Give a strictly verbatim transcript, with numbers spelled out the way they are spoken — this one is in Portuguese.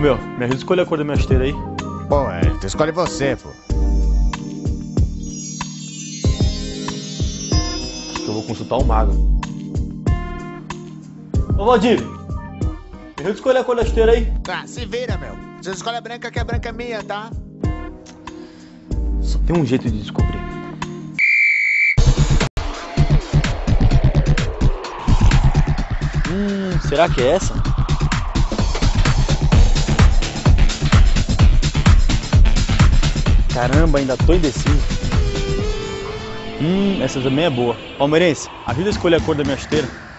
meu, me ajuda a escolher a cor da minha chuteira aí. Pô, é, tu escolhe você, pô. Acho que eu vou consultar o mago. Ô Valdir, me ajuda a escolher a cor da chuteira aí. Ah, se vira, meu. Você escolhe a branca, que a branca é minha, tá? Só tem um jeito de descobrir. Hum, será que é essa? Caramba, ainda tô indeciso. Hum, essa também é boa. Palmeirense, ajuda a escolher a cor da minha chuteira.